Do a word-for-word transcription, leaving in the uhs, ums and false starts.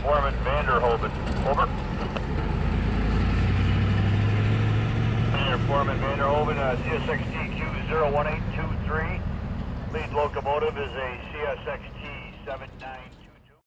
Foreman Vanderhoven. Over. Foreman Vanderhoven, uh, C S X Q zero one eight two three. Lead locomotive is a C S X Q seven nine.